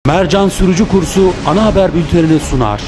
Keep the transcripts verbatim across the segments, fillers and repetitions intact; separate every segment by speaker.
Speaker 1: Mercan Sürücü Kursu ana haber bültenini sunar.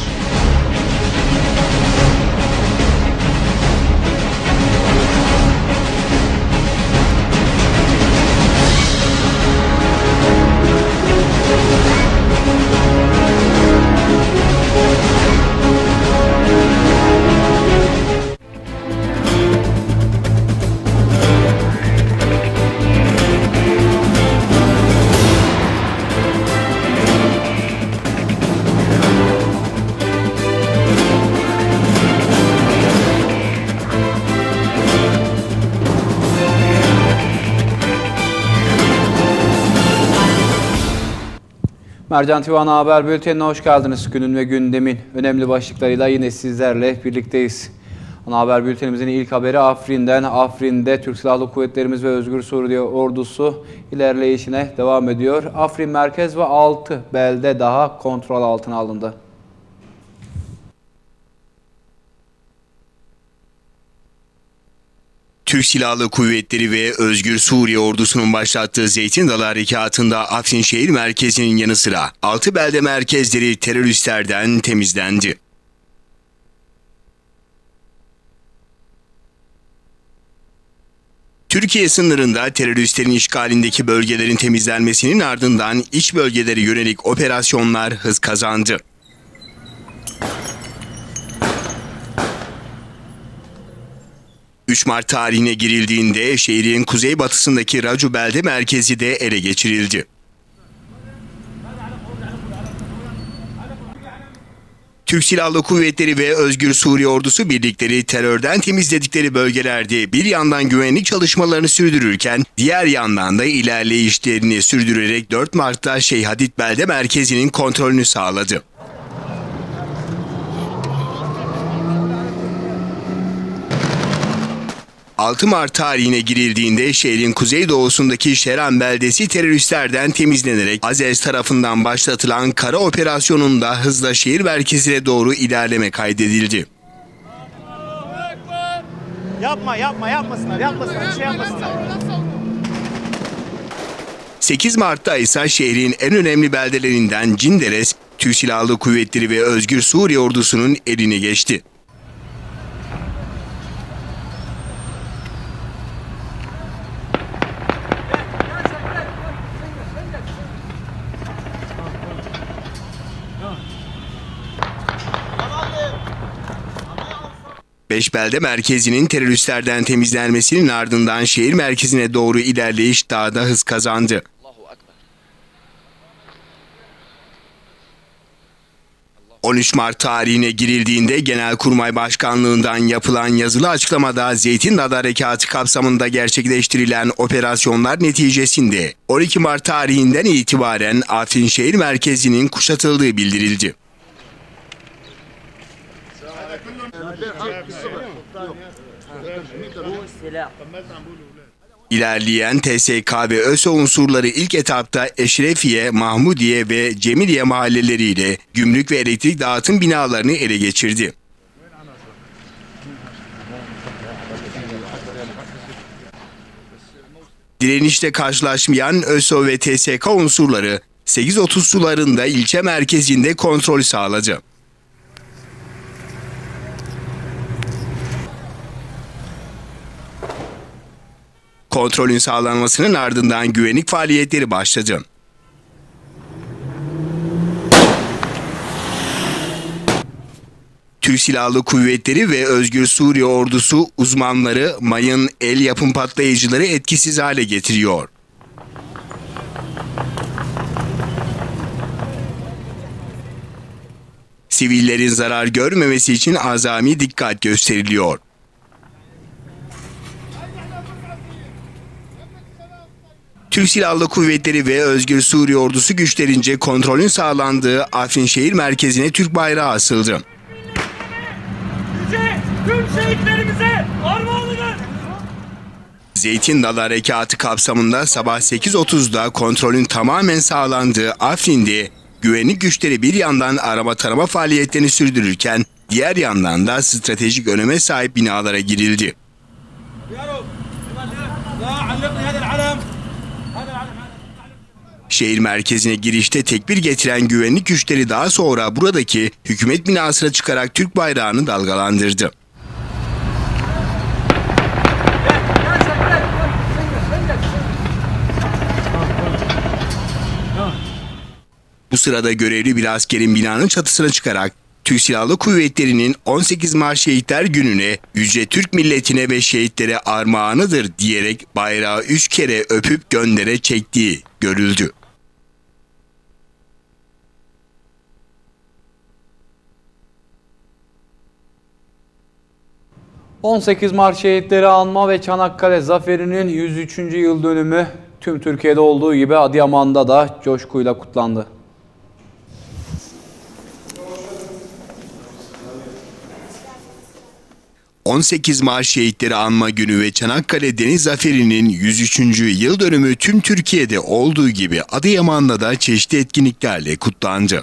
Speaker 2: Mercan T V Ana Haber Bülteni'ne hoş geldiniz. Günün ve gündemin önemli başlıklarıyla yine sizlerle birlikteyiz. Ana Haber Bültenimizin ilk haberi Afrin'den. Afrin'de Türk Silahlı Kuvvetlerimiz ve Özgür Suriye Ordusu ilerleyişine devam ediyor. Afrin merkez ve altı belde daha kontrol altına alındı.
Speaker 3: Türk Silahlı Kuvvetleri ve Özgür Suriye Ordusu'nun başlattığı Zeytin Dalı Harekatı'nda Afrin şehir merkezinin yanı sıra altı belde merkezleri teröristlerden temizlendi. Türkiye sınırında teröristlerin işgalindeki bölgelerin temizlenmesinin ardından iç bölgelere yönelik operasyonlar hız kazandı. üç Mart tarihine girildiğinde şehrin kuzeybatısındaki Racu belde merkezi de ele geçirildi. Türk Silahlı Kuvvetleri ve Özgür Suriye Ordusu birlikleri terörden temizledikleri bölgelerde bir yandan güvenlik çalışmalarını sürdürürken diğer yandan da ilerleyişlerini sürdürerek dört Mart'ta Şeyh Hadid belde merkezinin kontrolünü sağladı. altı Mart tarihine girildiğinde şehrin kuzeydoğusundaki Şeren beldesi teröristlerden temizlenerek Azez tarafından başlatılan kara operasyonunda hızla şehir merkezine doğru ilerleme kaydedildi.
Speaker 4: Yapma yapma yapmasınlar yapmasınlar bir şey yapmasınlar.
Speaker 3: sekiz Mart'ta ise şehrin en önemli beldelerinden Cinderes, Türk Silahlı Kuvvetleri ve Özgür Suriye Ordusu'nun eline geçti. Beş belde merkezinin teröristlerden temizlenmesinin ardından şehir merkezine doğru ilerleyiş daha da hız kazandı. on üç Mart tarihine girildiğinde Genelkurmay Başkanlığından yapılan yazılı açıklamada Zeytin Dalı Harekatı kapsamında gerçekleştirilen operasyonlar neticesinde on iki Mart tarihinden itibaren Afrin şehir merkezinin kuşatıldığı bildirildi. İlerleyen T S K ve ÖSO unsurları ilk etapta Eşrefiye, Mahmudiye ve Cemiliye mahalleleriyle gümrük ve elektrik dağıtım binalarını ele geçirdi. Direnişte karşılaşmayan ÖSO ve T S K unsurları sekiz otuz sularında ilçe merkezinde kontrol sağladı. Kontrolün sağlanmasının ardından güvenlik faaliyetleri başladı. Türk Silahlı Kuvvetleri ve Özgür Suriye Ordusu uzmanları mayın, el yapım patlayıcıları etkisiz hale getiriyor. Sivillerin zarar görmemesi için azami dikkat gösteriliyor. Türk Silahlı Kuvvetleri ve Özgür Suriye Ordusu güçlerince kontrolün sağlandığı Afrin şehir merkezine Türk bayrağı asıldı.
Speaker 4: Tüm şehitlerimize armağanıdır.
Speaker 3: Zeytin Dalı Harekatı kapsamında sabah sekiz otuzda kontrolün tamamen sağlandığı Afrin'de güvenlik güçleri bir yandan arama tarama faaliyetlerini sürdürürken diğer yandan da stratejik öneme sahip binalara girildi. Şehir merkezine girişte tekbir getiren güvenlik güçleri daha sonra buradaki hükümet binasına çıkarak Türk bayrağını dalgalandırdı. Bu sırada görevli bir askerin binanın çatısına çıkarak Türk Silahlı Kuvvetleri'nin on sekiz Mart Şehitler Günü'ne yüce Türk milletine ve şehitlere armağanıdır diyerek bayrağı üç kere öpüp göndere çektiği görüldü.
Speaker 2: on sekiz Mart Şehitleri Anma ve Çanakkale Zaferi'nin yüz üçüncü yıl dönümü tüm Türkiye'de olduğu gibi Adıyaman'da da coşkuyla kutlandı.
Speaker 3: on sekiz Mart Şehitleri Anma Günü ve Çanakkale Deniz Zaferi'nin yüz üçüncü yıl dönümü tüm Türkiye'de olduğu gibi Adıyaman'da da çeşitli etkinliklerle kutlandı.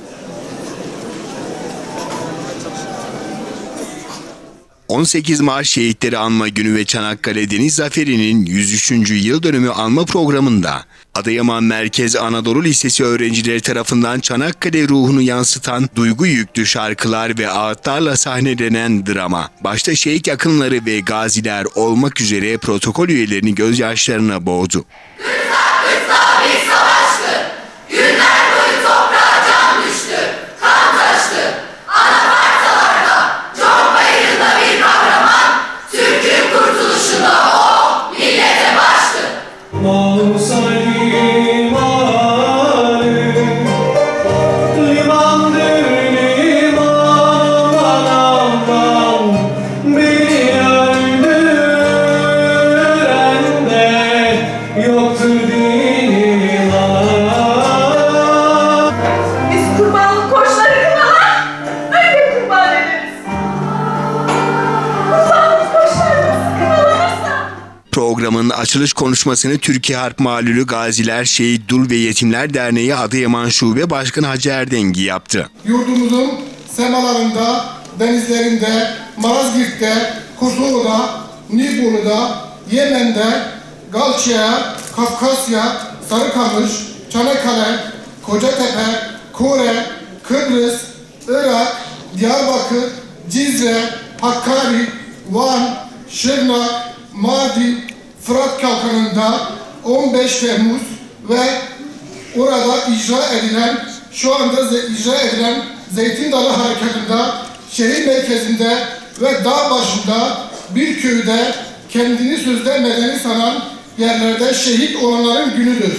Speaker 3: on sekiz Mart Şehitleri Anma Günü ve Çanakkale Deniz Zaferi'nin yüz üçüncü yıl dönümü anma programında Adıyaman Merkez Anadolu Lisesi öğrencileri tarafından Çanakkale ruhunu yansıtan duygu yüklü şarkılar ve ağıtlarla sahnelenen drama, başta şehit yakınları ve gaziler olmak üzere protokol üyelerini gözyaşlarına boğdu.
Speaker 5: Kırsa kırsa bir savaştı, günler boyu toprağa can düştü, kan taştı, anafartalarda, çok bayırında bir kahraman, Türk'ün kurtuluşunda o millete baştı.
Speaker 3: Programın açılış konuşmasını Türkiye Harp Malulü Gaziler, Şehit, Dul ve Yetimler Derneği Adıyaman Şube Başkanı Hacı Erdengi yaptı.
Speaker 6: Yurdumuzun semalarında, denizlerinde, Malazgirt'te, Kosova'da, Nibolu'da, Yemen'de, Galçya, Kafkasya, Sarıkamış, Çanakkale, Kocatepe, Kore, Kıbrıs, Irak, Diyarbakır, Cizre, Hakkari, Van, Şırnak, Mardin, Fırat Kalkanı'nda on beş Temmuz ve orada icra edilen, şu anda icra edilen Zeytin Dalı Harekatı'nda şehir merkezinde ve dağ başında bir köyde kendini sözde medeni sanan yerlerde şehit olanların günüdür.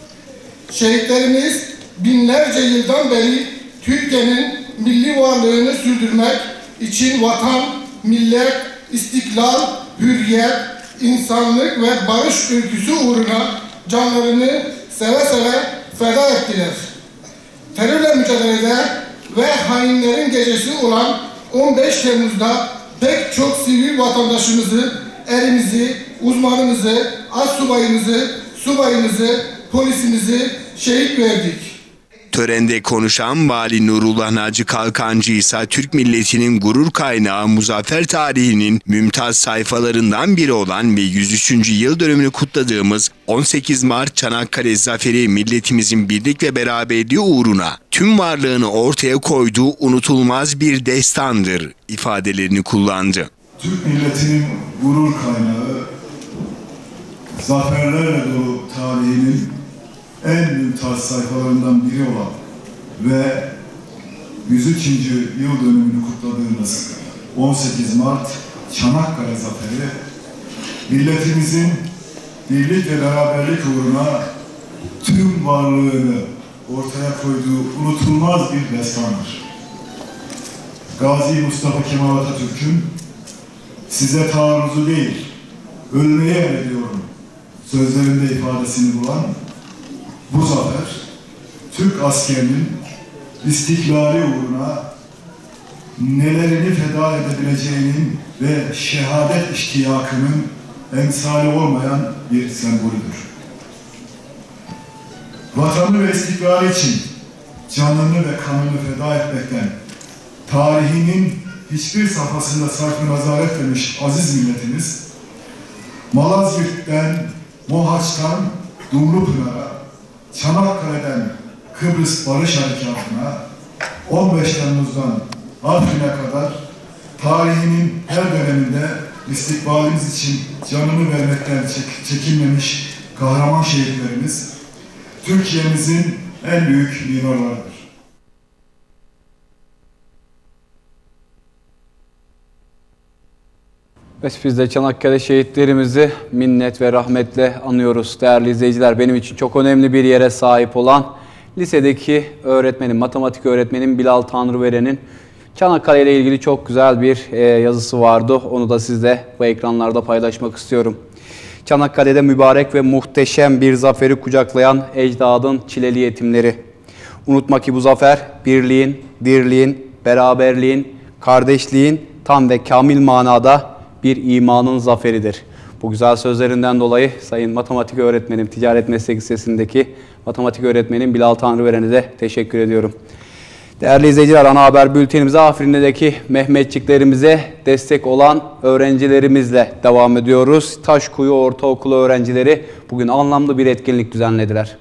Speaker 6: Şehitlerimiz binlerce yıldan beri Türkiye'nin milli varlığını sürdürmek için vatan, millet, istiklal, hürriyet, insanlık ve barış ülküsü uğruna canlarını seve seve feda ettiler. Terörle mücadelede ve hainlerin gecesi olan on beş Temmuz'da pek çok sivil vatandaşımızı, erimizi, uzmanımızı, astsubayımızı, subayımızı, polisimizi şehit verdik.
Speaker 3: Törende konuşan Vali Nurullah Naci Kalkancı ise Türk milletinin gurur kaynağı muzaffer tarihinin mümtaz sayfalarından biri olan ve yüz üçüncü yıl dönümünü kutladığımız on sekiz Mart Çanakkale Zaferi milletimizin birlik ve beraberliği uğruna tüm varlığını ortaya koyduğu unutulmaz bir destandır ifadelerini kullandı.
Speaker 7: Türk milletinin gurur kaynağı, zaferlerle dolu tarihinin en mümtaz sayfalarından biri olan ve yüz üçüncü yıl dönümünü kutladığımız on sekiz Mart Çanakkale Zaferi, milletimizin birlik ve beraberlik uğruna tüm varlığını ortaya koyduğu unutulmaz bir destandır. Gazi Mustafa Kemal Atatürk'ün size taarruzu değil, ölmeye emrediyorum sözlerinde ifadesini bulan bu zafer, Türk askerinin istiklali uğruna nelerini feda edebileceğinin ve şehadet iştiyakının emsali olmayan bir sembolüdür. Vatanı ve istiklali için canını ve kanını feda etmekten, tarihinin hiçbir safhasında sarf nazar etmemiş aziz milletimiz, Malazgirt'ten, Mohaç'tan, Dumlupınar'a, Çanakkale'den Kıbrıs Barış Harekatı'na, on beş Temmuz'dan Afrin'e kadar tarihinin her döneminde istikbalimiz için canını vermekten çek çekinmemiş kahraman şehitlerimiz, Türkiye'mizin en büyük mimarlarıdır.
Speaker 2: Evet, biz de Çanakkale şehitlerimizi minnet ve rahmetle anıyoruz. Değerli izleyiciler, benim için çok önemli bir yere sahip olan lisedeki öğretmenim, matematik öğretmenim Bilal Tanrıveren'in Çanakkale ile ilgili çok güzel bir e, yazısı vardı. Onu da sizle bu ekranlarda paylaşmak istiyorum. Çanakkale'de mübarek ve muhteşem bir zaferi kucaklayan ecdadın çileli yetimleri. Unutma ki bu zafer birliğin, dirliğin, beraberliğin, kardeşliğin tam ve kamil manada bir imanın zaferidir. Bu güzel sözlerinden dolayı Sayın Matematik Öğretmenim, Ticaret Meslek Lisesi'ndeki matematik öğretmenim Bilal Tanrıveren'e de teşekkür ediyorum. Değerli izleyiciler, ana haber bültenimize Afrin'deki Mehmetçiklerimize destek olan öğrencilerimizle devam ediyoruz. Taşkuyu Ortaokulu öğrencileri bugün anlamlı bir etkinlik düzenlediler.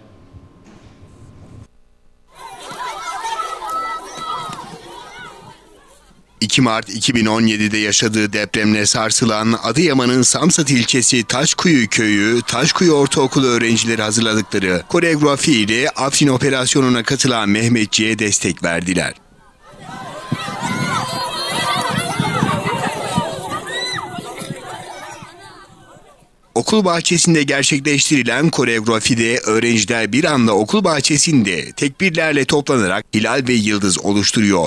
Speaker 3: iki Mart iki bin on yedi'de yaşadığı depremle sarsılan Adıyaman'ın Samsat ilçesi Taşkuyu köyü, Taşkuyu Ortaokulu öğrencileri hazırladıkları koreografi ile Afrin operasyonuna katılan Mehmetçiğe destek verdiler. Okul bahçesinde gerçekleştirilen koreografide öğrenciler bir anda okul bahçesinde tekbirlerle toplanarak hilal ve yıldız oluşturuyor.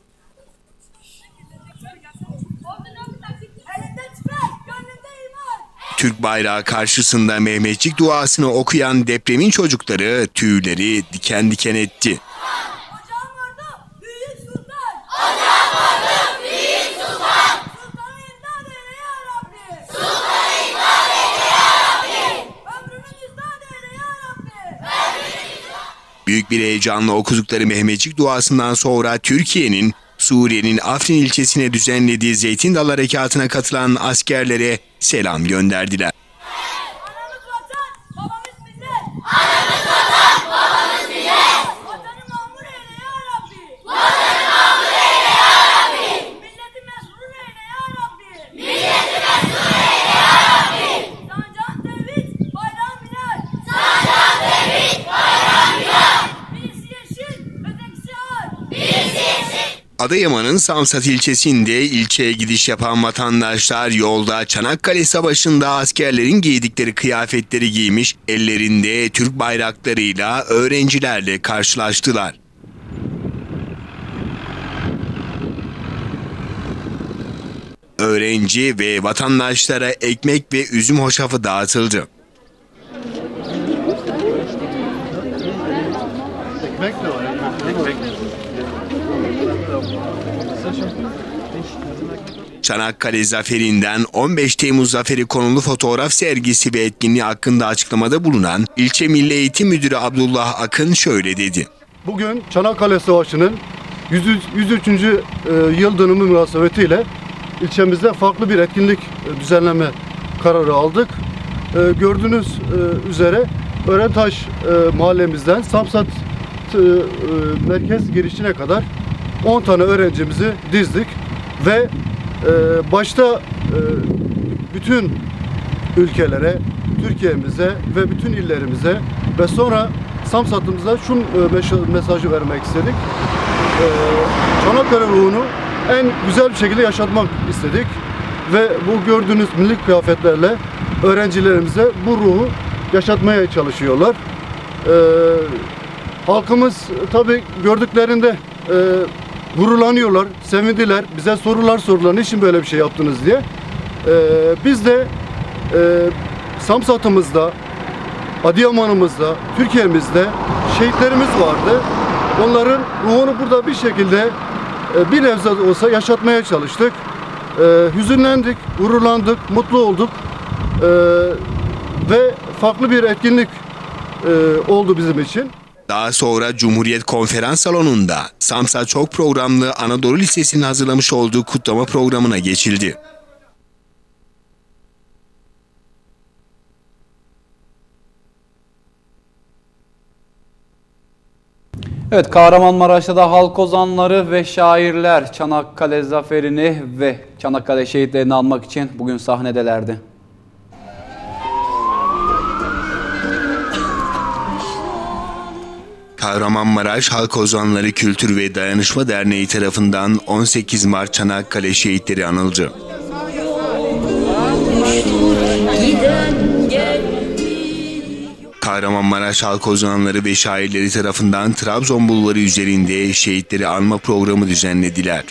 Speaker 3: Türk bayrağı karşısında Mehmetçik duasını okuyan depremin çocukları tüyleri diken diken etti.
Speaker 5: Ocağım vardı büyük sultan. Ocağım vardı büyük sultan. Sultanı imdad eyle ya Rabbi. Sultanı imdad eyle ya Rabbi. Ömrümü imdad eyle ya Rabbi.
Speaker 3: Büyük bir heyecanla okudukları Mehmetçik duasından sonra Türkiye'nin Suriye'nin Afrin ilçesine düzenlediği Zeytin Dalı Harekatı'na katılan askerlere selam gönderdiler.
Speaker 5: Anamız vatan, babamız millet. Anamız vatan, babamız millet. Vatanı mamur eyle ya Rabbi. Vatanı mamur eyle ya Rabbi. Milleti mesrur eyle ya Rabbi. Milleti mesrur eyle ya Rabbi. Sancağın tevhid, bayrağın minel. Sancağın tevhid, bayrağın minel. Birisi yeşil, ötekisi ar. Birisi yeşil.
Speaker 3: Adıyaman'ın Samsat ilçesinde ilçeye gidiş yapan vatandaşlar yolda Çanakkale Savaşı'nda askerlerin giydikleri kıyafetleri giymiş, ellerinde Türk bayraklarıyla öğrencilerle karşılaştılar. Öğrenci ve vatandaşlara ekmek ve üzüm hoşafı dağıtıldı.
Speaker 4: Ekmek de var. Ekmek.
Speaker 3: Çanakkale Zaferi'nden on beş Temmuz Zaferi konulu fotoğraf sergisi ve etkinliği hakkında açıklamada bulunan İlçe Milli Eğitim Müdürü Abdullah Akın şöyle dedi.
Speaker 8: Bugün Çanakkale Savaşı'nın yüz üçüncü yıl dönümü münasebetiyle ilçemizde farklı bir etkinlik düzenleme kararı aldık. Gördüğünüz üzere Örentaş mahallemizden Samsat merkez girişine kadar on tane öğrencimizi dizdik ve başta bütün ülkelere, Türkiye'mize ve bütün illerimize ve sonra Samsat'ımıza şu mesajı vermek istedik. Çanakkale ruhunu en güzel bir şekilde yaşatmak istedik ve bu gördüğünüz milli kıyafetlerle öğrencilerimize bu ruhu yaşatmaya çalışıyorlar. Halkımız tabii gördüklerinde gururlanıyorlar, sevindiler, bize sorular sordular, niçin böyle bir şey yaptınız diye. Biz de Samsat'ımızda, Adıyaman'ımızda, Türkiye'mizde şehitlerimiz vardı. Onların ruhunu burada bir şekilde bir nebze olsa yaşatmaya çalıştık. Hüzünlendik, gururlandık, mutlu olduk. Ve farklı bir etkinlik oldu bizim için.
Speaker 3: Daha sonra Cumhuriyet Konferans Salonu'nda Samsat Çok Programlı Anadolu Lisesi'nin hazırlamış olduğu kutlama programına geçildi.
Speaker 2: Evet, Kahramanmaraş'ta da halk ozanları ve şairler Çanakkale zaferini ve Çanakkale şehitlerini anmak için bugün sahnedelerdi.
Speaker 3: Kahramanmaraş Halk Ozanları Kültür ve Dayanışma Derneği tarafından on sekiz Mart Çanakkale şehitleri anıldı. Kahramanmaraş Halk Ozanları ve şairleri tarafından Trabzon Bulvarı üzerinde şehitleri anma programı düzenlediler.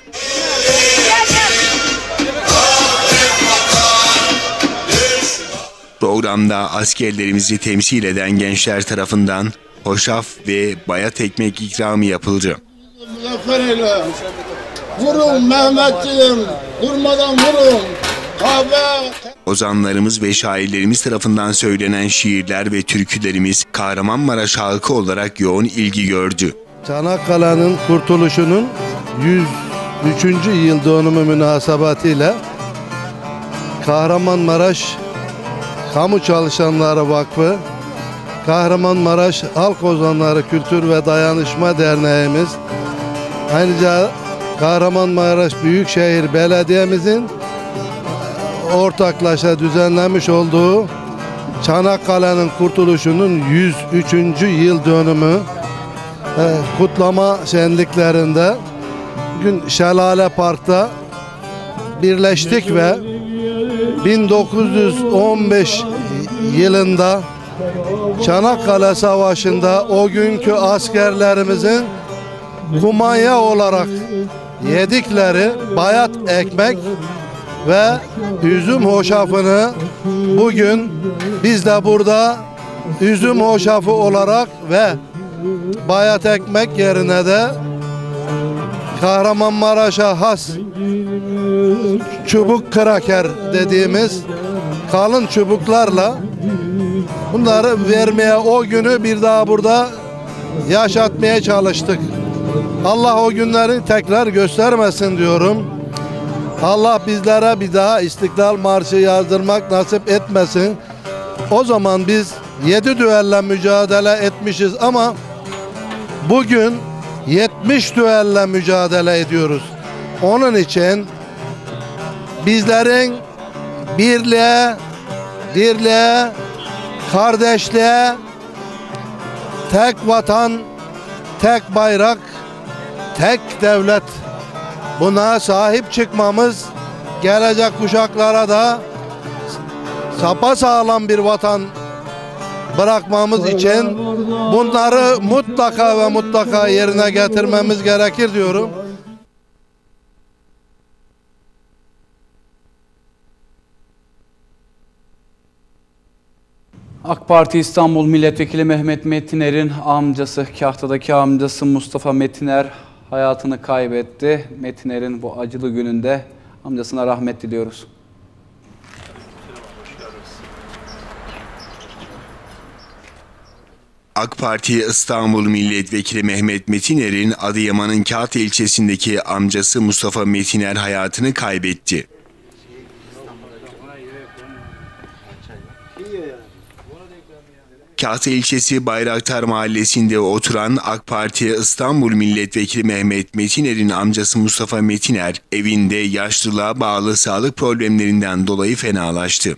Speaker 3: Programda askerlerimizi temsil eden gençler tarafından hoşaf ve bayat ekmek ikramı yapıldı.
Speaker 9: Zafer eyle. Vurun Mehmetciğim, durmadan vurun. Kahve.
Speaker 3: Ozanlarımız ve şairlerimiz tarafından söylenen şiirler ve türkülerimiz Kahramanmaraş halkı olarak yoğun ilgi gördü.
Speaker 10: Çanakkale'nin kurtuluşunun yüz üçüncü yıl dönümü münasebetiyle Kahramanmaraş Kamu Çalışanları Vakfı, Kahramanmaraş Halk Ozanları Kültür ve Dayanışma Derneğimiz, ayrıca Kahramanmaraş Büyükşehir Belediye'mizin ortaklaşa düzenlemiş olduğu Çanakkale'nin kurtuluşunun yüz üçüncü yıl dönümü e, kutlama şenliklerinde bugün Şelale Park'ta birleştik ve bin dokuz yüz on beş yılında Çanakkale Savaşı'nda o günkü askerlerimizin kumanya olarak yedikleri bayat ekmek ve üzüm hoşafını bugün biz de burada üzüm hoşafı olarak ve bayat ekmek yerine de Kahramanmaraş'a has çubuk kraker dediğimiz kalın çubuklarla bunları vermeye, o günü bir daha burada yaşatmaya çalıştık. Allah o günleri tekrar göstermesin diyorum. Allah bizlere bir daha İstiklal Marşı yazdırmak nasip etmesin. O zaman biz yedi düelle mücadele etmişiz ama bugün yetmiş düelle mücadele ediyoruz. Onun için bizlerin birliğe, dirliğe, kardeşliğe, tek vatan, tek bayrak, tek devlet, buna sahip çıkmamız, gelecek kuşaklara da sapasağlam bir vatan bırakmamız için bunları mutlaka ve mutlaka yerine getirmemiz gerekir diyorum.
Speaker 2: AK Parti İstanbul Milletvekili Mehmet Metiner'in amcası, Kahta'daki amcası Mustafa Metiner hayatını kaybetti. Metiner'in bu acılı gününde amcasına rahmet diliyoruz.
Speaker 3: AK Parti İstanbul Milletvekili Mehmet Metiner'in Adıyaman'ın Kahta ilçesindeki amcası Mustafa Metiner hayatını kaybetti. Kahta ilçesi Bayraktar Mahallesi'nde oturan AK Parti İstanbul Milletvekili Mehmet Metiner'in amcası Mustafa Metiner evinde yaşlılığa bağlı sağlık problemlerinden dolayı fenalaştı.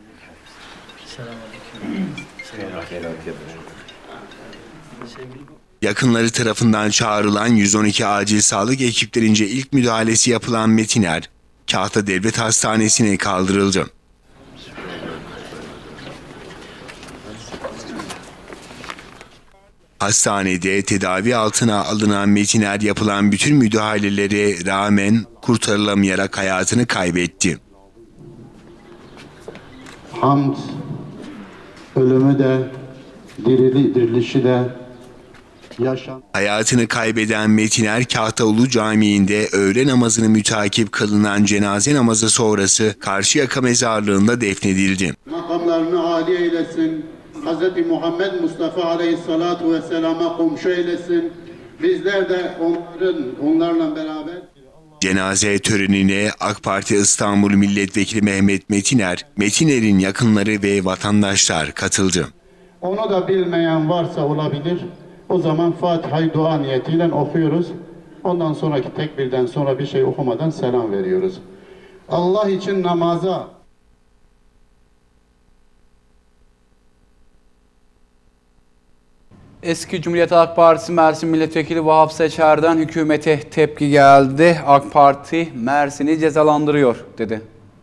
Speaker 3: Yakınları tarafından çağrılan yüz on iki acil sağlık ekiplerince ilk müdahalesi yapılan Metiner, Kahta Devlet Hastanesi'ne kaldırıldı. Hastanede tedavi altına alınan Metiner yapılan bütün müdahalelere rağmen kurtarılamayarak hayatını kaybetti.
Speaker 11: Hamd, ölümü de, dirili, dirilişi de, yaşam.
Speaker 3: Hayatını kaybeden Metiner, Kahta Ulu Camii'nde öğle namazını mütakip kılınan cenaze namazı sonrası Karşıyaka Mezarlığı'nda defnedildi.
Speaker 11: Makamlarını âli eylesin. Hz. Muhammed Mustafa Aleyhissalatu Vesselam'a komşu eylesin. Bizler de onların, onlarla beraber...
Speaker 3: Cenaze törenine AK Parti İstanbul Milletvekili Mehmet Metiner, Metiner'in yakınları ve vatandaşlar katıldı.
Speaker 11: Onu da bilmeyen varsa olabilir. O zaman Fatiha-i dua niyetiyle okuyoruz. Ondan sonraki tekbirden sonra bir şey okumadan selam veriyoruz. Allah için namaza
Speaker 2: Eski Cumhuriyet Halk Partisi Mersin Milletvekili Vahap Seçer'den hükümete tepki geldi. AK Parti Mersin'i cezalandırıyor dedi.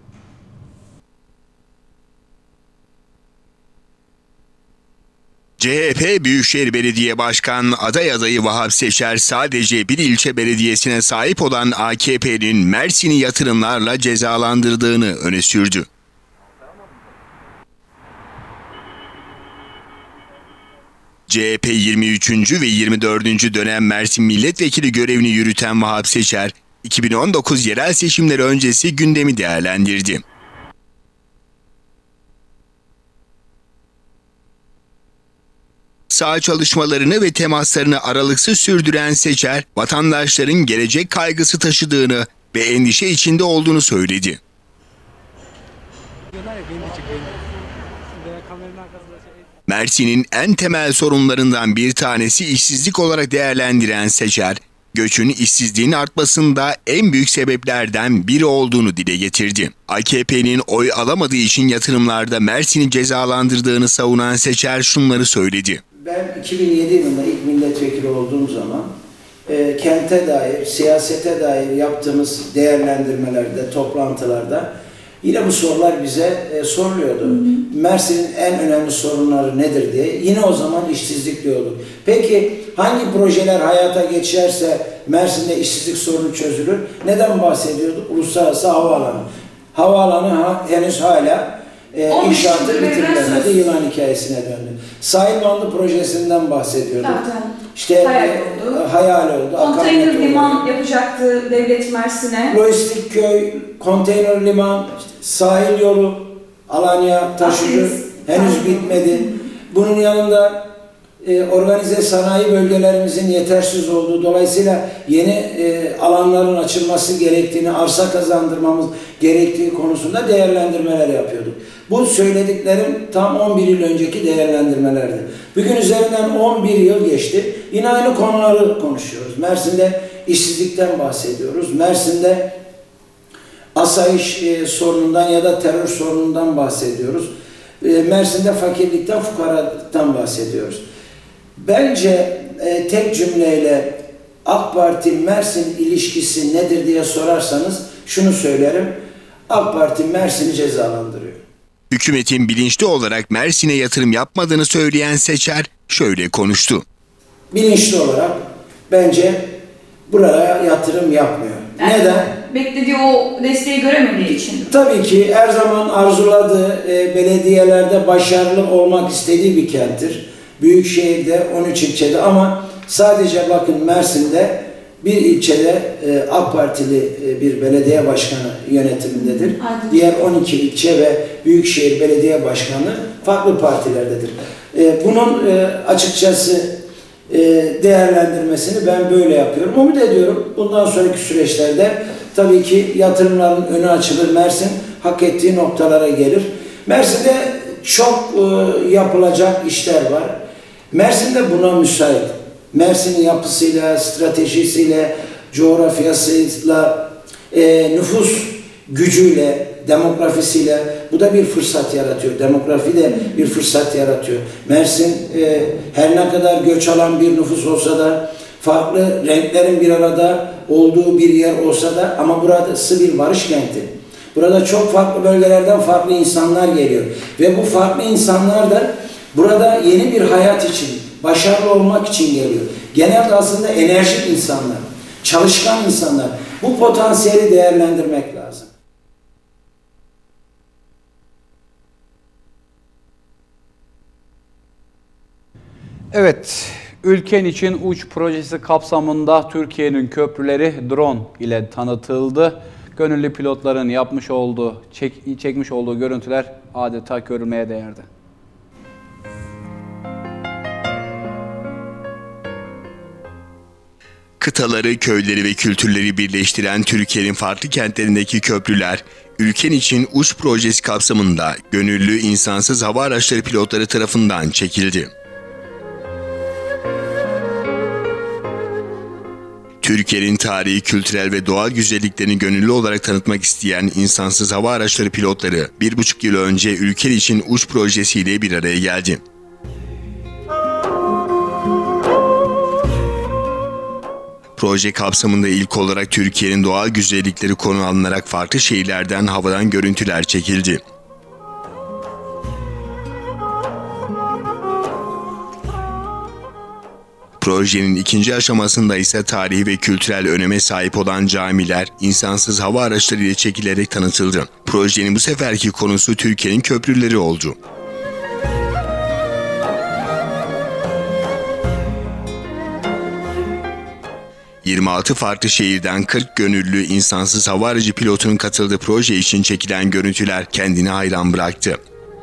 Speaker 3: C H P Büyükşehir Belediye Başkan aday adayı Vahap Seçer sadece bir ilçe belediyesine sahip olan A K P'nin Mersin'i yatırımlarla cezalandırdığını öne sürdü. C H P yirmi üçüncü ve yirmi dördüncü dönem Mersin Milletvekili görevini yürüten Vahap Seçer, iki bin on dokuz yerel seçimleri öncesi gündemi değerlendirdi. Saha çalışmalarını ve temaslarını aralıksız sürdüren Seçer, vatandaşların gelecek kaygısı taşıdığını ve endişe içinde olduğunu söyledi. Mersin'in en temel sorunlarından bir tanesi işsizlik olarak değerlendiren Seçer, göçün işsizliğin artmasında en büyük sebeplerden biri olduğunu dile getirdi. A K P'nin oy alamadığı için yatırımlarda Mersin'i cezalandırdığını savunan Seçer şunları söyledi.
Speaker 12: Ben iki bin yedi yılında ilk milletvekili olduğum zaman e, kente dair, siyasete dair yaptığımız değerlendirmelerde, toplantılarda yine bu sorular bize e, soruluyordu. Hı hı. Mersin'in en önemli sorunları nedir diye. Yine o zaman işsizlik diyorduk. Peki hangi projeler hayata geçerse Mersin'de işsizlik sorunu çözülür? Neden bahsediyorduk? Uluslararası havaalanı. Havaalanı ha, henüz hala e, inşaatı bitirilemedi. Yılan hikayesine döndü. Sahil bandı projesinden bahsediyorduk.
Speaker 13: Zaten.
Speaker 12: İşte
Speaker 13: hayal
Speaker 12: e,
Speaker 13: oldu.
Speaker 12: Hayal oldu.
Speaker 13: Konteyner liman yapacaktı devlet Mersin'e.
Speaker 12: Lojistik köy, konteyner liman, işte sahil yolu, Alanya taşıcı henüz bitmedi. Bunun yanında e, organize sanayi bölgelerimizin yetersiz olduğu, dolayısıyla yeni e, alanların açılması gerektiğini, arsa kazandırmamız gerektiği konusunda değerlendirmeler yapıyorduk. Bu söylediklerim tam on bir yıl önceki değerlendirmelerdi. Bugün üzerinden on bir yıl geçti. Yine aynı konuları konuşuyoruz. Mersin'de işsizlikten bahsediyoruz. Mersin'de asayiş e, sorunundan ya da terör sorunundan bahsediyoruz. E, Mersin'de fakirlikten, fukaralıktan bahsediyoruz. Bence e, tek cümleyle AK Parti Mersin ilişkisi nedir diye sorarsanız şunu söylerim. AK Parti Mersin'i cezalandırıyor.
Speaker 3: Hükümetin bilinçli olarak Mersin'e yatırım yapmadığını söyleyen Seçer şöyle konuştu.
Speaker 12: Bilinçli olarak bence buraya yatırım yapmıyor.
Speaker 13: Yani
Speaker 12: neden?
Speaker 13: Beklediği o desteği göremediği için.
Speaker 12: Tabii ki her zaman arzuladığı e, belediyelerde başarılı olmak istediği bir kenttir. Büyükşehir'de on üç ilçede ama sadece bakın Mersin'de bir ilçede e, AK Partili e, bir belediye başkanı yönetimindedir. Aynen. Diğer on iki ilçe ve Büyükşehir Belediye Başkanı farklı partilerdedir. E, bunun e, açıkçası e, değerlendirmesini ben böyle yapıyorum. Umut ediyorum bundan sonraki süreçlerde tabii ki yatırımların önü açılır. Mersin hak ettiği noktalara gelir. Mersin'de çok e, yapılacak işler var. Mersin'de buna müsait. Mersin'in yapısıyla, stratejisiyle, coğrafyasıyla, e, nüfus gücüyle, demografisiyle bu da bir fırsat yaratıyor. Demografi de bir fırsat yaratıyor. Mersin e, her ne kadar göç alan bir nüfus olsa da, farklı renklerin bir arada olduğu bir yer olsa da ama burası bir barış kenti. Burada çok farklı bölgelerden farklı insanlar geliyor. Ve bu farklı insanlar da burada yeni bir hayat için, başarılı olmak için geliyor. Genelde aslında enerjik insanlar, çalışkan insanlar. Bu potansiyeli değerlendirmek lazım.
Speaker 2: Evet, ülken için uç projesi kapsamında Türkiye'nin köprüleri drone ile tanıtıldı. Gönüllü pilotların yapmış olduğu, çek, çekmiş olduğu görüntüler adeta görülmeye değerdi.
Speaker 3: Kıtaları, köyleri ve kültürleri birleştiren Türkiye'nin farklı kentlerindeki köprüler, ülken için uç projesi kapsamında gönüllü insansız hava araçları pilotları tarafından çekildi. Türkiye'nin tarihi, kültürel ve doğal güzelliklerini gönüllü olarak tanıtmak isteyen insansız hava araçları pilotları bir buçuk yıl önce ülke için uç projesiyle bir araya geldi. Proje kapsamında ilk olarak Türkiye'nin doğal güzellikleri konu alınarak farklı şehirlerden havadan görüntüler çekildi. Projenin ikinci aşamasında ise tarihi ve kültürel öneme sahip olan camiler insansız hava araçları ile çekilerek tanıtıldı. Projenin bu seferki konusu Türkiye'nin köprüleri oldu. yirmi altı farklı şehirden kırk gönüllü insansız hava aracı pilotunun katıldığı proje için çekilen görüntüler kendini hayran bıraktı.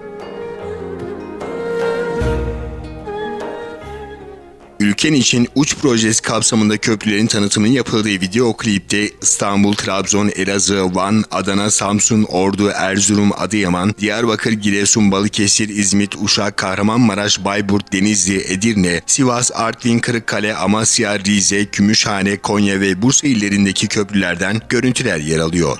Speaker 3: Ülken için uç projesi kapsamında köprülerin tanıtımının yapıldığı video klipte İstanbul, Trabzon, Elazığ, Van, Adana, Samsun, Ordu, Erzurum, Adıyaman, Diyarbakır, Giresun, Balıkesir, İzmit, Uşak, Kahramanmaraş, Bayburt, Denizli, Edirne, Sivas, Artvin, Kırıkkale, Amasya, Rize, Gümüşhane, Konya ve Bursa illerindeki köprülerden görüntüler yer alıyor.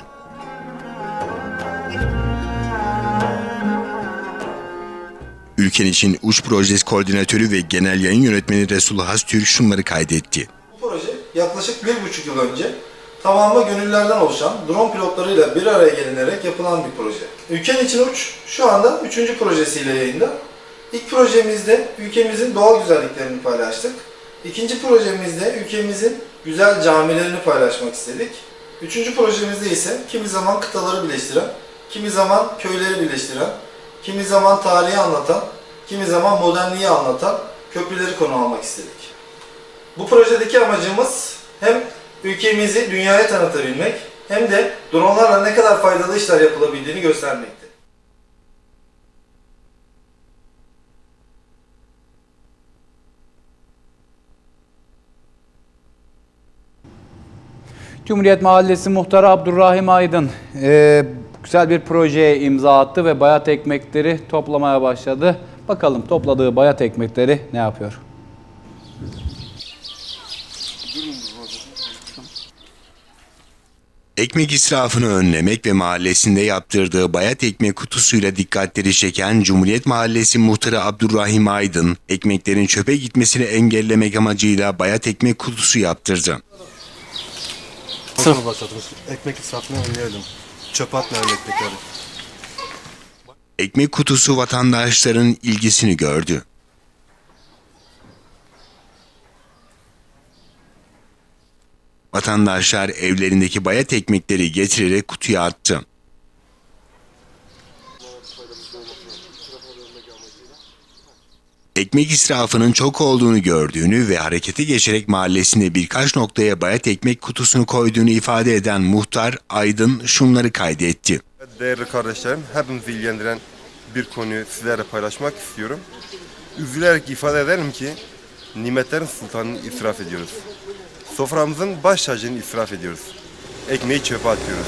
Speaker 3: Ülken için Uç Projesi Koordinatörü ve Genel Yayın Yönetmeni Resul Hastürk şunları kaydetti.
Speaker 14: Bu proje yaklaşık bir buçuk yıl önce tamamı gönüllülerden oluşan drone pilotlarıyla bir araya gelinerek yapılan bir proje. Ülken için Uç şu anda üçüncü projesiyle yayında. İlk projemizde ülkemizin doğal güzelliklerini paylaştık. İkinci projemizde ülkemizin güzel camilerini paylaşmak istedik. Üçüncü projemizde ise kimi zaman kıtaları birleştiren, kimi zaman köyleri birleştiren, kimi zaman tarihi anlatan, kimi zaman modernliği anlatan köprüleri konu almak istedik. Bu projedeki amacımız hem ülkemizi dünyaya tanıtabilmek hem de dronlarla ne kadar faydalı işler yapılabildiğini göstermekti.
Speaker 2: Cumhuriyet Mahallesi Muhtarı Abdurrahim Aydın e, güzel bir projeye imza attı ve bayat ekmekleri toplamaya başladı. Bakalım topladığı bayat ekmekleri ne yapıyor?
Speaker 3: Ekmek israfını önlemek ve mahallesinde yaptırdığı bayat ekmek kutusuyla dikkatleri çeken Cumhuriyet Mahallesi Muhtarı Abdurrahim Aydın, ekmeklerin çöpe gitmesini engellemek amacıyla bayat ekmek kutusu yaptırdı.
Speaker 15: Nasıl başladınız? Ekmek israfını önleyelim. Çöpe atmayalım ekmekleri.
Speaker 3: Ekmek kutusu vatandaşların ilgisini gördü. Vatandaşlar evlerindeki bayat ekmekleri getirerek kutuya attı. Ekmek israfının çok olduğunu gördüğünü ve harekete geçerek mahallesinde birkaç noktaya bayat ekmek kutusunu koyduğunu ifade eden muhtar Aydın şunları kaydetti.
Speaker 15: Değerli kardeşlerim, hepimizi ilgilendiren bir konuyu sizlerle paylaşmak istiyorum. Üzülerek ifade edelim ki nimetlerin sultanını israf ediyoruz. Soframızın baş tacını israf ediyoruz. Ekmeği çöpe atıyoruz.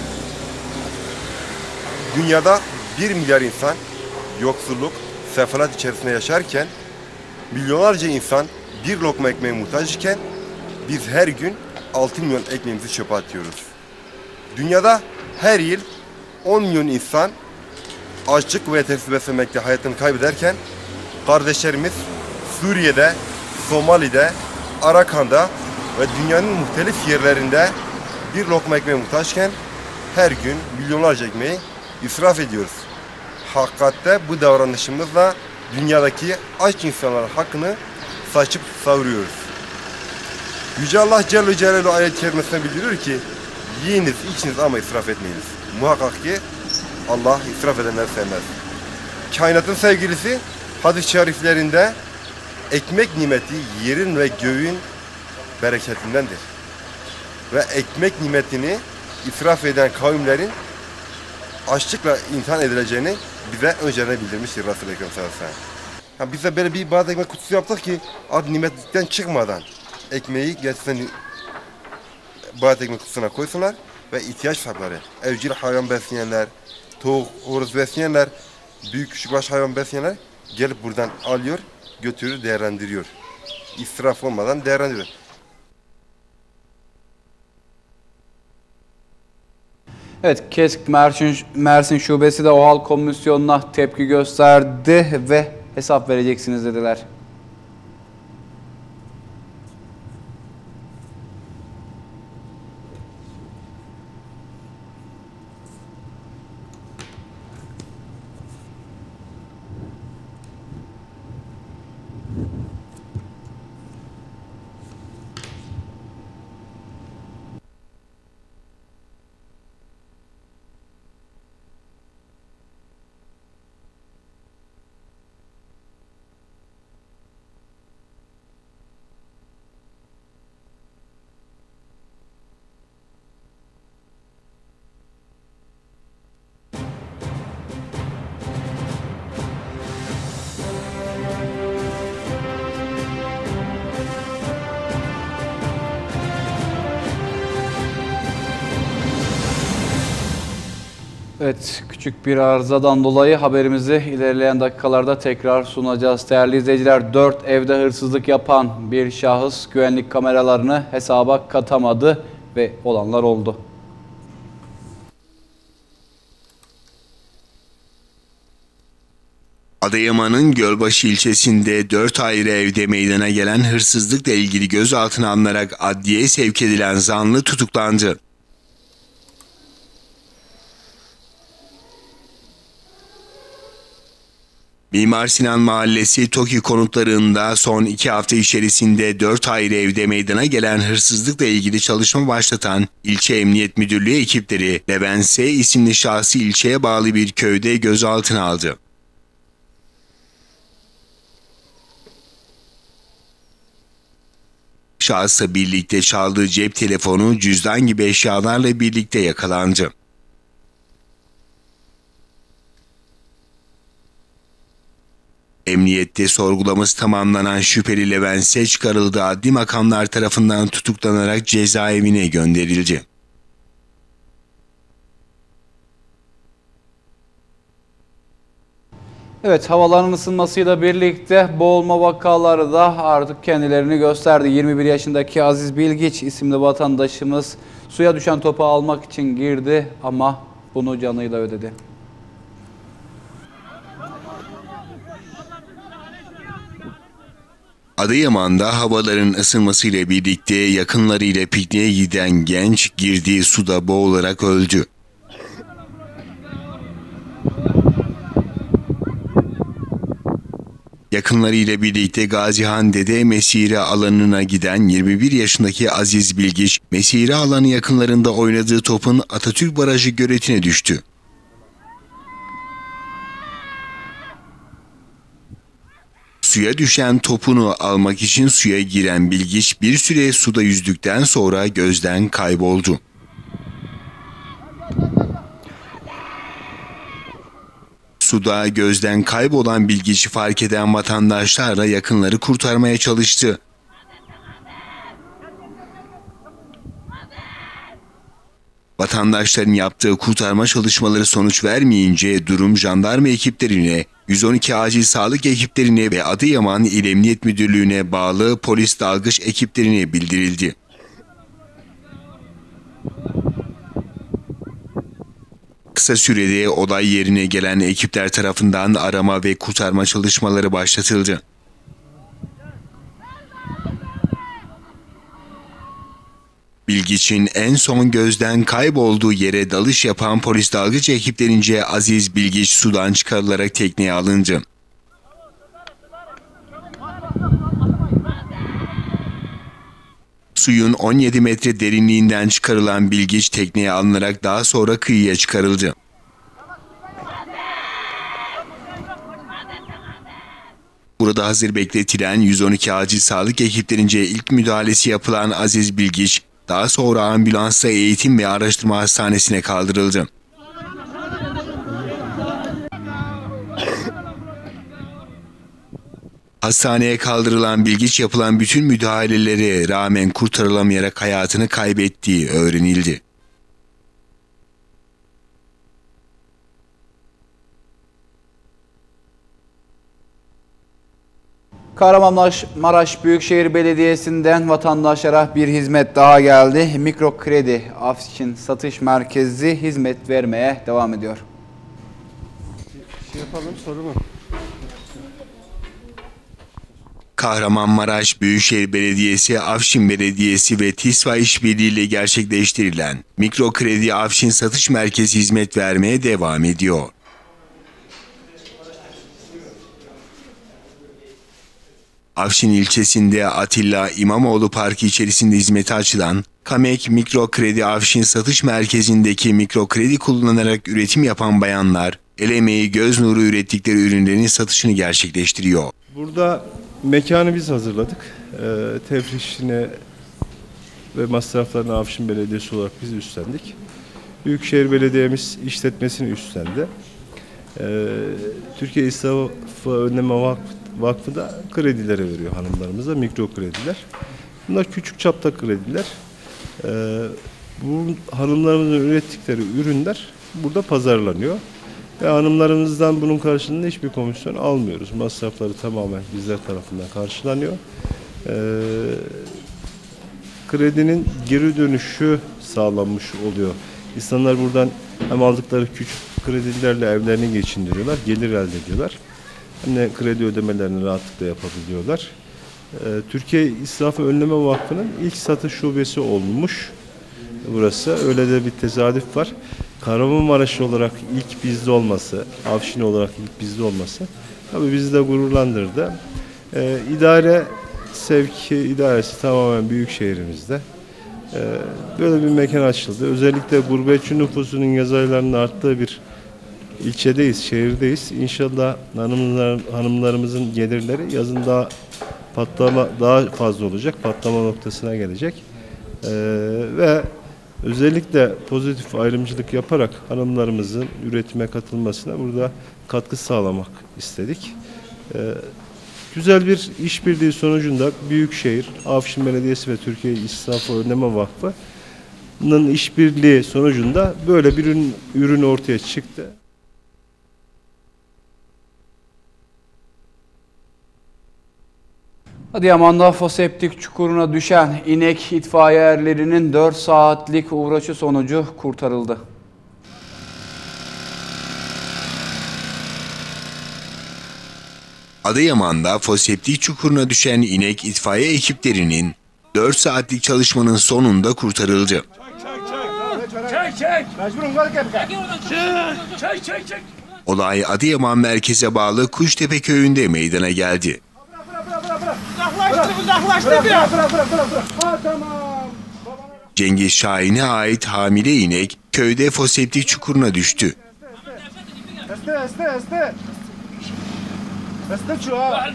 Speaker 15: Dünyada bir milyar insan yoksulluk, sefalet içerisinde yaşarken milyonlarca insan bir lokma ekmeğe muhtaç iken biz her gün altı milyon ekmeğimizi çöpe atıyoruz. Dünyada her yıl on milyon insan açlık ve yetersiz beslenmekte hayatını kaybederken kardeşlerimiz Suriye'de, Somali'de, Arakan'da ve dünyanın muhtelif yerlerinde bir lokma ekmeğe muhtaçken her gün milyonlarca ekmeği israf ediyoruz. Hakikatte bu davranışımızla dünyadaki aç insanların hakkını saçıp savuruyoruz. Yüce Allah Celle Celaluhu ayet-i kerimesinde bildiriyor ki yiyiniz, içiniz ama israf etmeyiniz. Muhakkak ki Allah israf edenleri sevmez. Kainatın sevgilisi hadis-i şeriflerinde ekmek nimeti yerin ve göğün bereketindendir. Ve ekmek nimetini israf eden kavimlerin açlıkla imtihan edileceğini bize önceden bildirmiştir Resul-i Ekrem sallallahu aleyhi ve sellem. Bize böyle bir bazı ekmek kutusu yaptık ki ad nimetten çıkmadan ekmeği gerçekten bazı ekmek kutusuna koysunlar ve ihtiyaç sahipleri, evcil hayvan besleyenler, tavuk, horoz besleyenler, büyük küçükbaş hayvan besleyenler gelip buradan alıyor, götürür, değerlendiriyor. İsraf olmadan değerlendiriyor.
Speaker 2: Evet, KESK Mersin, Mersin Şubesi de OHAL Komisyonu'na tepki gösterdi ve hesap vereceksiniz dediler. Evet, küçük bir arızadan dolayı haberimizi ilerleyen dakikalarda tekrar sunacağız. Değerli izleyiciler, dört evde hırsızlık yapan bir şahıs güvenlik kameralarını hesaba katamadı ve olanlar oldu.
Speaker 3: Adıyaman'ın Gölbaşı ilçesinde dört ayrı evde meydana gelen hırsızlıkla ilgili gözaltına alınarak adliyeye sevk edilen zanlı tutuklandı. Mimar Sinan Mahallesi TOKİ konutlarında son iki hafta içerisinde dört ayrı evde meydana gelen hırsızlıkla ilgili çalışma başlatan İlçe Emniyet Müdürlüğü ekipleri Levent S. isimli şahsı ilçeye bağlı bir köyde gözaltına aldı. Şahısla birlikte çaldığı cep telefonu, cüzdan gibi eşyalarla birlikte yakalandı. Emniyette sorgulaması tamamlanan şüpheli Levent S. çıkarıldığı adli makamlar tarafından tutuklanarak cezaevine gönderildi.
Speaker 2: Evet, havaların ısınmasıyla birlikte boğulma vakaları da artık kendilerini gösterdi. yirmi bir yaşındaki Aziz Bilgiç isimli vatandaşımız suya düşen topu almak için girdi ama bunu canıyla ödedi.
Speaker 3: Adıyaman'da havaların ısınmasıyla birlikte yakınlarıyla pikniğe giden genç girdiği suda boğularak öldü. Yakınlarıyla birlikte Gazihande'de mesire alanına giden yirmi bir yaşındaki Aziz Bilgiç, mesire alanı yakınlarında oynadığı topun Atatürk Barajı göletine düştü. Suya düşen topunu almak için suya giren Bilgiç bir süre suda yüzdükten sonra gözden kayboldu. Suda gözden kaybolan Bilgiç'i fark eden vatandaşlar da yakınları kurtarmaya çalıştı. Vatandaşların yaptığı kurtarma çalışmaları sonuç vermeyince durum jandarma ekiplerine, yüz on iki acil sağlık ekiplerine ve Adıyaman İl Emniyet Müdürlüğü'ne bağlı polis dalgıç ekiplerine bildirildi. Kısa sürede olay yerine gelen ekipler tarafından arama ve kurtarma çalışmaları başlatıldı. Bilgiç'in en son gözden kaybolduğu yere dalış yapan polis dalgıç ekiplerince Aziz Bilgiç sudan çıkarılarak tekneye alındı. Suyun on yedi metre derinliğinden çıkarılan Bilgiç tekneye alınarak daha sonra kıyıya çıkarıldı. Burada hazır bekletilen yüz on iki acil sağlık ekiplerince ilk müdahalesi yapılan Aziz Bilgiç, daha sonra ambulansla eğitim ve araştırma hastanesine kaldırıldı. Hastaneye kaldırılan Bilgiç yapılan bütün müdahalelere rağmen kurtarılamayarak hayatını kaybettiği öğrenildi.
Speaker 2: Kahramanmaraş Büyükşehir Belediyesi'nden vatandaşlara bir hizmet daha geldi. Mikro Kredi Afşin Satış Merkezi hizmet vermeye devam ediyor.
Speaker 16: Şey yapalım, soru mu?
Speaker 3: Kahramanmaraş Büyükşehir Belediyesi, Afşin Belediyesi ve TİSVA işbirliğiyle gerçekleştirilen Mikro Kredi Afşin Satış Merkezi hizmet vermeye devam ediyor. Afşin ilçesinde Atilla İmamoğlu Parkı içerisinde hizmete açılan Kamek Mikro Kredi Afşin Satış Merkezi'ndeki mikro kredi kullanarak üretim yapan bayanlar, el emeği göz nuru ürettikleri ürünlerin satışını gerçekleştiriyor.
Speaker 16: Burada mekanı biz hazırladık. E, tefrişini ve masraflarını Afşin Belediyesi olarak biz üstlendik. Büyükşehir Belediye'miz işletmesini üstlendi. E, Türkiye İsrafı Önleme Vakfı, Vakfı da kredilere veriyor hanımlarımıza, mikro krediler. Bunlar küçük çapta krediler. E, bu hanımlarımızın ürettikleri ürünler burada pazarlanıyor. Ve hanımlarımızdan bunun karşılığında hiçbir komisyon almıyoruz. Masrafları tamamen bizler tarafından karşılanıyor. Ee, kredinin geri dönüşü sağlanmış oluyor. İnsanlar buradan hem aldıkları küçük kredilerle evlerini geçindiriyorlar, gelir elde ediyorlar. Hem de kredi ödemelerini rahatlıkla yapabiliyorlar. Ee, Türkiye İsrafı Önleme Vakfı'nın ilk satış şubesi olmuş burası. Öyle de bir tesadüf var. Kahramanmaraş olarak ilk bizde olması, Afşin olarak ilk bizde olması tabii bizi de gururlandırdı. Ee, idare sevki idaresi tamamen büyük şehrimizde. Ee, böyle bir mekan açıldı. Özellikle gurbetçi nüfusunun yaz aylarının arttığı bir ilçedeyiz, şehirdeyiz. İnşallah hanımlar, hanımlarımızın gelirleri yazın daha patlama daha fazla olacak, patlama noktasına gelecek. Ee, ve özellikle pozitif ayrımcılık yaparak hanımlarımızın üretime katılmasına burada katkı sağlamak istedik. Ee, güzel bir işbirliği sonucunda Büyükşehir, Afşin Belediyesi ve Türkiye İsrafı Önleme Vakfı'nın işbirliği sonucunda böyle bir ürün, ürün ortaya çıktı.
Speaker 2: Adıyaman'da foseptik çukuruna düşen inek itfaiye erlerinin dört saatlik uğraşı sonucu kurtarıldı.
Speaker 3: Adıyaman'da foseptik çukuruna düşen inek itfaiye ekiplerinin dört saatlik çalışmanın sonunda kurtarıldı.
Speaker 4: Çek çek. Mecburum var ki. Çek çek çek.
Speaker 3: Olay Adıyaman merkeze bağlı Kuştepe köyünde meydana geldi.
Speaker 4: Uzaklaştı uzaklaştı biraz.
Speaker 3: Cengiz Şahin'e ait hamile inek köyde foseptik çukuruna düştü.
Speaker 4: Este este este. Este çuha.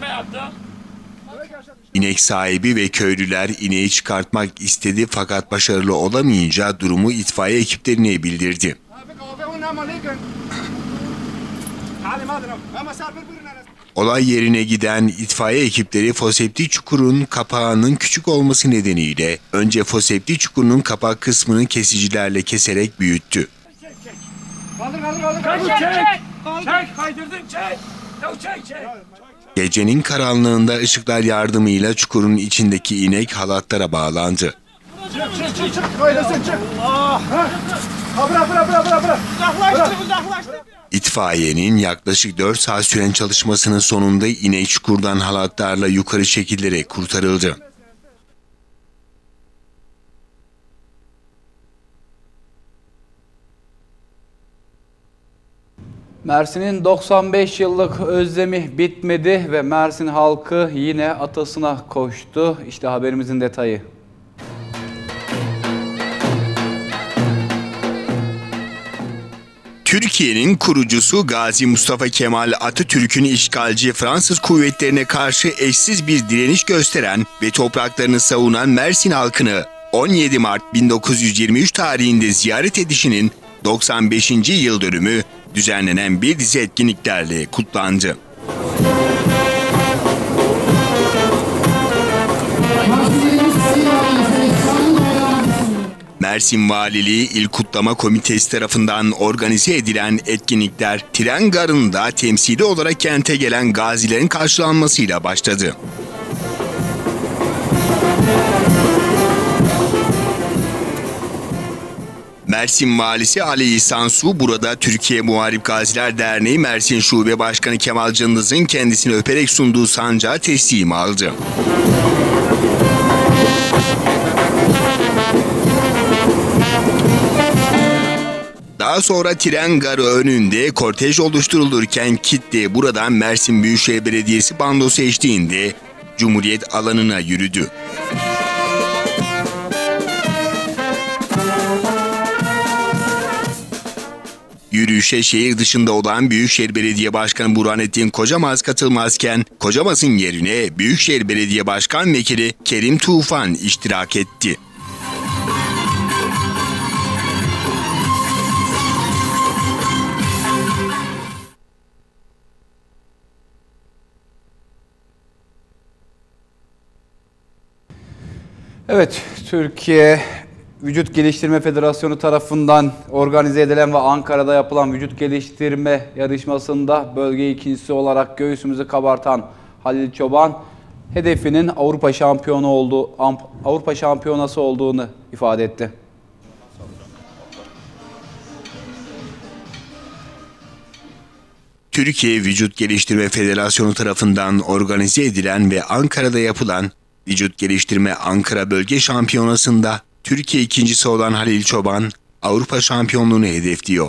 Speaker 3: İnek sahibi ve köylüler ineği çıkartmak istedi fakat başarılı olamayınca durumu itfaiye ekiplerine bildirdi. Olay yerine giden itfaiye ekipleri foseptik çukurun kapağının küçük olması nedeniyle önce foseptik çukurunun kapak kısmını kesicilerle keserek büyüttü.
Speaker 4: Kaldır kaldır kaldır. Çek çek. Çek kaydırdın çek. Çek çek.
Speaker 3: Gecenin karanlığında ışıklar yardımıyla çukurun içindeki inek halatlara bağlandı.
Speaker 4: Çık çık çık çık. Öyle çık çık. Allah. Ha bırak bırak bırak bırak bırak. Uzaklaştı uzaklaştı.
Speaker 3: İtfaiyenin yaklaşık dört saat süren çalışmasının sonunda inek çukurdan halatlarla yukarı çekilerek kurtarıldı.
Speaker 2: Mersin'in doksan beş yıllık özlemi bitmedi ve Mersin halkı yine atasına koştu. İşte haberimizin detayı.
Speaker 3: Türkiye'nin kurucusu Gazi Mustafa Kemal Atatürk'ün işgalci Fransız kuvvetlerine karşı eşsiz bir direniş gösteren ve topraklarını savunan Mersin halkını on yedi Mart bin dokuz yüz yirmi üç tarihinde ziyaret edişinin doksan beşinci yıl dönümü düzenlenen bir dizi etkinliklerle kutlandı. Mersin Valiliği İl Kutlama Komitesi tarafından organize edilen etkinlikler tren garında temsili olarak kente gelen gazilerin karşılanmasıyla başladı. Mersin Valisi Ali İhsan Su burada Türkiye Muharip Gaziler Derneği Mersin Şube Başkanı Kemal Cındız'ın kendisini öperek sunduğu sancağı teslim aldı. Daha sonra tren garı önünde kortej oluşturulurken kitle buradan Mersin Büyükşehir Belediyesi bandosu eşliğinde Cumhuriyet alanına yürüdü. Yürüyüşe şehir dışında olan Büyükşehir Belediye Başkanı Burhanettin Kocamaz katılmazken Kocamaz'ın yerine Büyükşehir Belediye Başkan Vekili Kerim Tufan iştirak etti.
Speaker 2: Evet, Türkiye Vücut Geliştirme Federasyonu tarafından organize edilen ve Ankara'da yapılan vücut geliştirme yarışmasında bölge ikincisi olarak göğsümüzü kabartan Halil Çoban, hedefinin Avrupa şampiyonu olduğu, Avrupa şampiyonası olduğunu ifade etti.
Speaker 3: Türkiye Vücut Geliştirme Federasyonu tarafından organize edilen ve Ankara'da yapılan Vücut Geliştirme Ankara Bölge Şampiyonası'nda Türkiye ikincisi olan Halil Çoban, Avrupa şampiyonluğunu hedefliyor.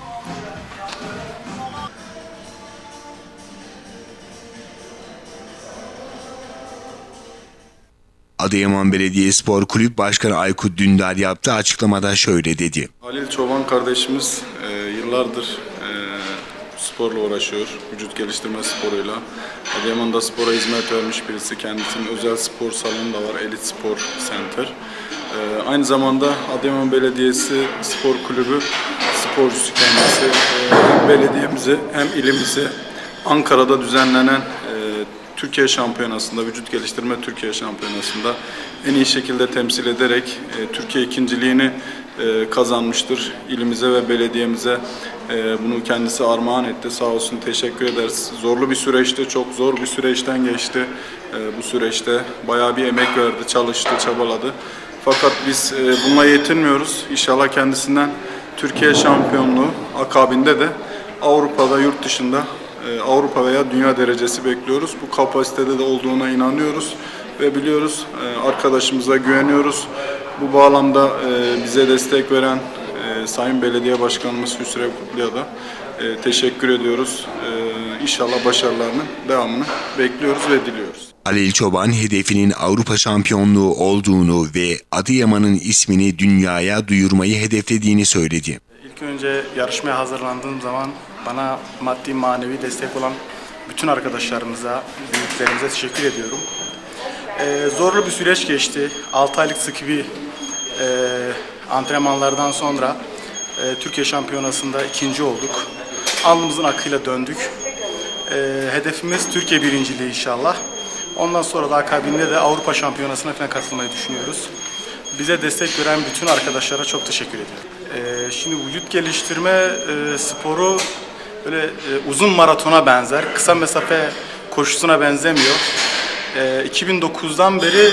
Speaker 3: Adıyaman Belediyespor Kulüp Başkanı Aykut Dündar yaptığı açıklamada şöyle dedi.
Speaker 17: Halil Çoban kardeşimiz e, yıllardır e, sporla uğraşıyor, vücut geliştirme sporuyla. Adıyaman'da spora hizmet vermiş birisi. Kendisinin özel spor salonu da var, Elit Spor Center. Ee, aynı zamanda Adıyaman Belediyesi Spor Kulübü sporcusu kendisi. Ee, hem belediyemizi hem ilimizi Ankara'da düzenlenen e, Türkiye Şampiyonası'nda, vücut geliştirme Türkiye Şampiyonası'nda en iyi şekilde temsil ederek e, Türkiye ikinciliğini e, kazanmıştır. İlimize ve belediyemize e, bunu kendisi armağan etti. Sağ olsun, teşekkür ederiz. Zorlu bir süreçti, çok zor bir süreçten geçti. E, bu süreçte bayağı bir emek verdi, çalıştı, çabaladı. Fakat biz e, bununla yetinmiyoruz. İnşallah kendisinden Türkiye şampiyonluğu akabinde de Avrupa'da, yurt dışında e, Avrupa veya dünya derecesi bekliyoruz. Bu kapasitede de olduğuna inanıyoruz ve biliyoruz. E, arkadaşımıza güveniyoruz. Bu bağlamda e, bize destek veren e, Sayın Belediye Başkanımız Hüsrev Kutlu'ya da e, teşekkür ediyoruz. E, İnşallah başarılarının devamını bekliyoruz ve diliyoruz.
Speaker 3: Halil Çoban hedefinin Avrupa şampiyonluğu olduğunu ve Adıyaman'ın ismini dünyaya duyurmayı hedeflediğini söyledi.
Speaker 18: İlk önce yarışmaya hazırlandığım zaman bana maddi manevi destek olan bütün arkadaşlarımıza, büyüklerimize teşekkür ediyorum. Ee, zorlu bir süreç geçti. altı aylık sıkı bir e, antrenmanlardan sonra e, Türkiye Şampiyonası'nda ikinci olduk. Alnımızın akıyla döndük. E, hedefimiz Türkiye birinciliği inşallah. Ondan sonra da akabinde de Avrupa Şampiyonası'na falan katılmayı düşünüyoruz. Bize destek veren bütün arkadaşlara çok teşekkür ediyorum. Ee, şimdi vücut geliştirme e, sporu böyle e, uzun maratona benzer, kısa mesafe koşusuna benzemiyor. E, iki bin dokuzdan beri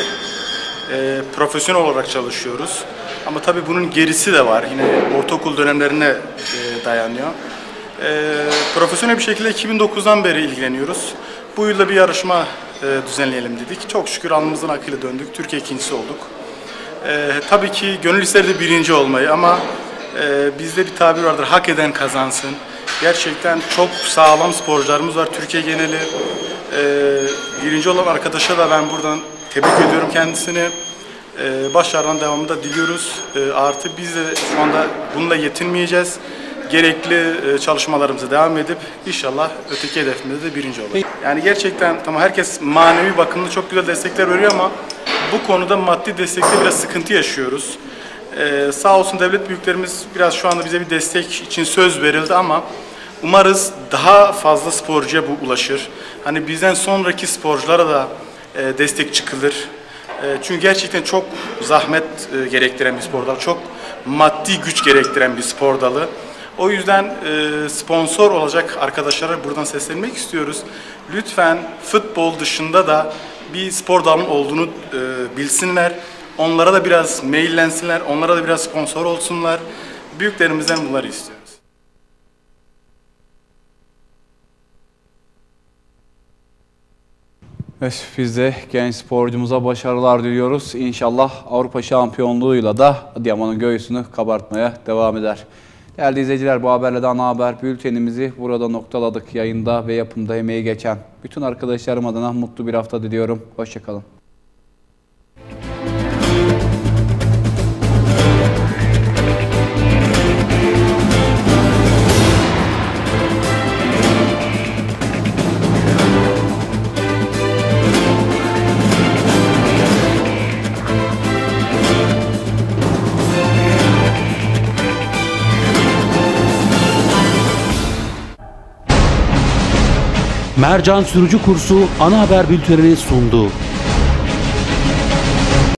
Speaker 18: e, profesyonel olarak çalışıyoruz. Ama tabii bunun gerisi de var. Yine ortaokul dönemlerine e, dayanıyor. E, profesyonel bir şekilde iki bin dokuzdan beri ilgileniyoruz. Bu yılda bir yarışma e, düzenleyelim dedik. Çok şükür alnımızın akıyla döndük. Türkiye ikincisi olduk. E, tabii ki gönül isterdi birinci olmayı ama e, bizde bir tabir vardır. Hak eden kazansın. Gerçekten çok sağlam sporcularımız var Türkiye geneli. E, birinci olan arkadaşa da ben buradan tebrik ediyorum kendisini. E, başarıdan devamını da diliyoruz. E, artı biz de şu anda bununla yetinmeyeceğiz. Gerekli çalışmalarımıza devam edip inşallah öteki hedefimizde de birinci olacağız. Yani gerçekten tamam, herkes manevi bakımda çok güzel destekler veriyor ama bu konuda maddi destekte biraz sıkıntı yaşıyoruz. Ee, sağ olsun devlet büyüklerimiz biraz şu anda bize bir destek için söz verildi ama umarız daha fazla sporcuya bu ulaşır. Hani bizden sonraki sporculara da e, destek çıkılır. Çünkü gerçekten çok zahmet gerektiren bir spor dalı, çok maddi güç gerektiren bir spor dalı. O yüzden sponsor olacak arkadaşlara buradan seslenmek istiyoruz. Lütfen futbol dışında da bir spor dalının olduğunu bilsinler. Onlara da biraz maillensinler, onlara da biraz sponsor olsunlar. Büyüklerimizden bunları istiyoruz.
Speaker 2: Evet, biz de genç sporcumuza başarılar diliyoruz. İnşallah Avrupa şampiyonluğuyla da Adıyaman'ın göğsünü kabartmaya devam eder. Değerli izleyiciler, bu haberle de ana haber bültenimizi burada noktaladık. Yayında ve yapımda emeği geçen bütün arkadaşlarım adına mutlu bir hafta diliyorum. Hoşçakalın.
Speaker 1: Mercan Sürücü Kursu ana haber bültenini sundu.